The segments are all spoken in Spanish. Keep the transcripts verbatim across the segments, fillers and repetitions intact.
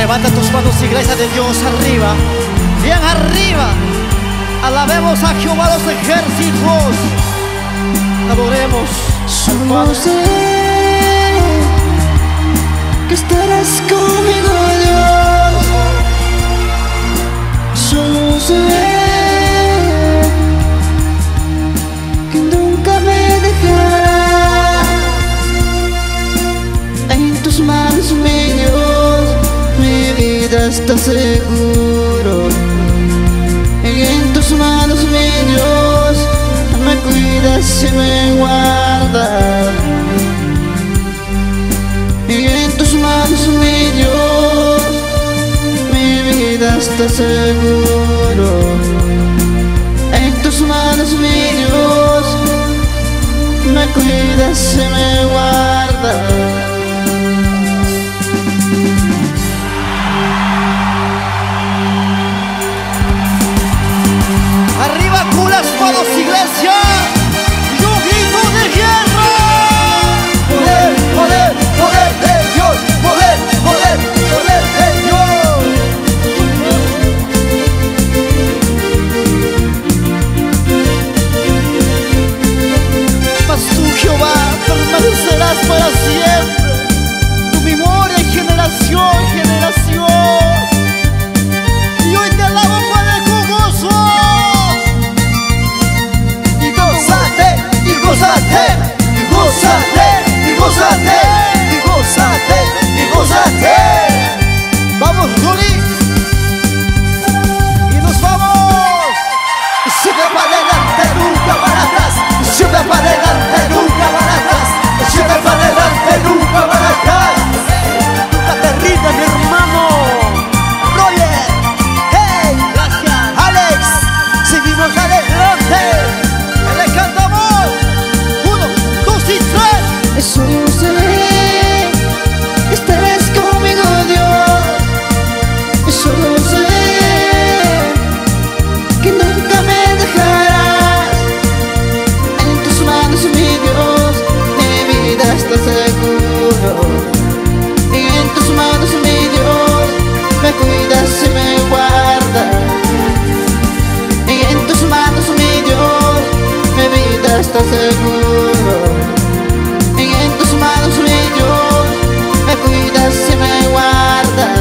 Levanta tus manos, iglesia de Dios, arriba, bien arriba. Alabemos a Jehová los ejércitos. Adoremos. Solo sé que estarás conmigo, Dios. Solo sé que nunca me dejarás. En tus manos, mi Dios, mi vida está seguro. En tus manos, mi Dios, me cuidas y me guardas. Y en tus manos, mi Dios, mi vida está seguro. En tus manos, mi Dios, me cuidas y me guardas. Arriba con las manos, iglesia, y un grito de guerra. Poder, poder, poder de Dios, poder, poder, poder de Dios. Mas tú, Jehová, permanecerás para siempre, tu memoria en generación, generación. Y hoy te alabo, Padre, con gozo. Y gózate, y gózate, y gózate, y gózate, y gózate. Vamos, Juli, y nos vamos. Siempre para adelante, nunca para atrás. Siempre para adelante, nunca para atrás. Siempre para adelante, nunca para atrás. Nunca te rindas, mi hermano. Roger, hey, gracias. Alex, seguimos adelante. Le cantamos. Solo sé que estarás conmigo, Dios. Solo sé que nunca me dejarás. En tus manos, mi Dios, mi vida está seguro. Y en tus manos, mi Dios, me cuidas y me guardas. Y en tus manos, mi Dios, mi vida está seguro. En tus manos, mi Dios, me cuidas y me guardas.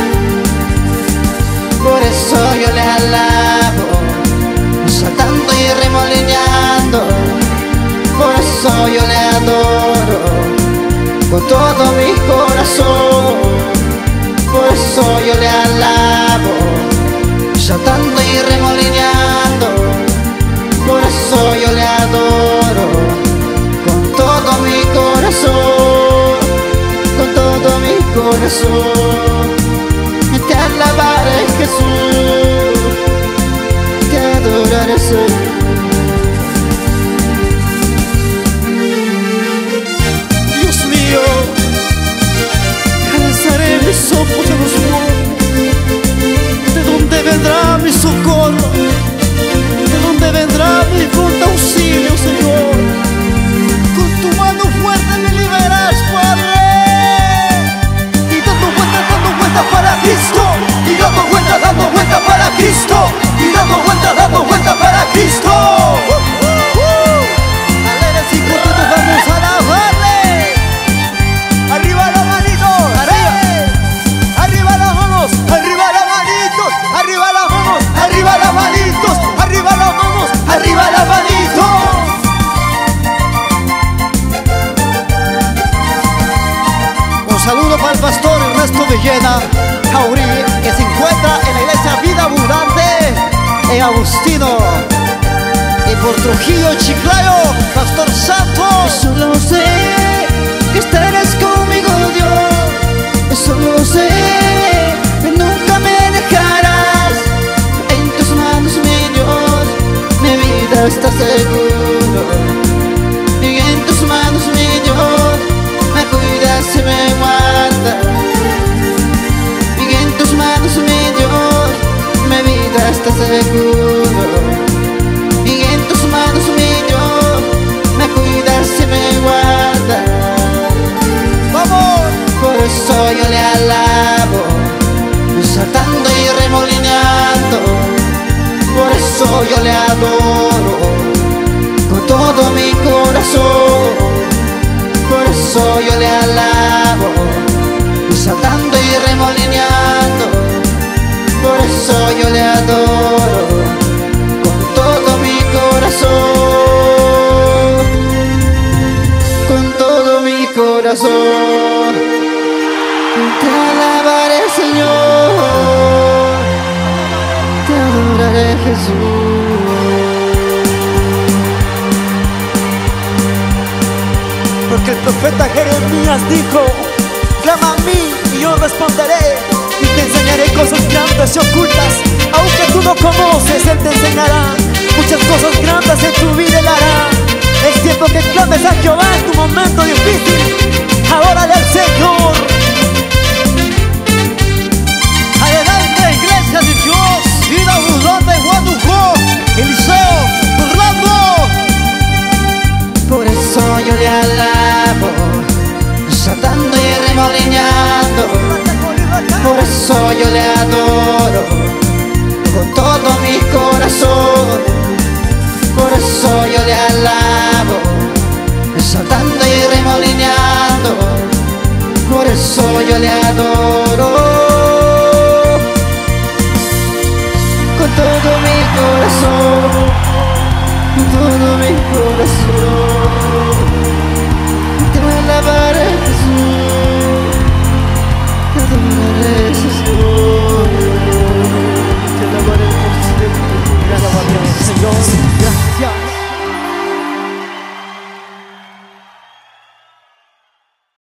Por eso yo le alabo, saltando y remolineando. Por eso yo le adoro con todo mi corazón. Por eso yo le alabo, saltando y remolineando. Por eso yo le adoro con todo mi corazón, con todo mi corazón. Te alabaré, Jesús, te adoraré, Señor. Dios mío, alzaré mis ojos a los montes. ¿De dónde vendrá mi socorro? ¿De dónde vendrá mi pronto auxilio, Señor? Con tu mano fuerte me liberas, Padre. Y dando vueltas, dando vueltas para Cristo. Y dando vueltas, dando vueltas para Cristo. Y dando vueltas, dando vueltas para Cristo. Uh, uh, uh. Alegres y contentos vamos a alabarle. Arriba las manitos, arriba. Arriba las manos, arriba las manitos. Arriba las manos, arriba las manitos. Arriba las manos, arriba las manitos. Saludo para el pastor Ernesto Villena Jaurí, que se encuentra en la iglesia Vida Abundante en Agustino. Y por Trujillo, Chiclayo, Pastor Santos. Solo sé que estarás conmigo, Dios. Solo sé que nunca me dejarás. En tus manos, mi Dios, mi vida está seguro. Y en tus manos, mi Dios, me cuidas y me guardas. Y en tus manos, mi Dios, mi vida está seguro. Y en tus manos, mi Dios, me cuidas y me guardas. ¡Vamos! Por eso yo le alabo, adoro con todo mi corazón. Por eso yo le alabo, saltando y remolineando. Por eso yo le adoro con todo mi corazón, con todo mi corazón. Te alabaré, Señor, te adoraré, Jesús. Porque el profeta Jeremías dijo: clama a mí y yo responderé, y te enseñaré cosas grandes y ocultas. Aunque tú no conoces, Él te enseñará muchas cosas grandes en tu vida, Él hará. Es tiempo que clames a Jehová en tu momento difícil. Adórale al Señor. Adelante, iglesia de Dios. Vida abundante, Guadalupe, Eliseo, Orlando. Por eso yo le alabo, saltando y remolineando. Por eso yo le adoro con todo mi corazón. Por eso yo le alabo, saltando y remolineando. Por eso yo le adoro con todo mi corazón, con todo mi corazón. Te alabaré, Jesús, te adoraré, Señor. Te alabaré por siempre, tu gran alabanza, Señor.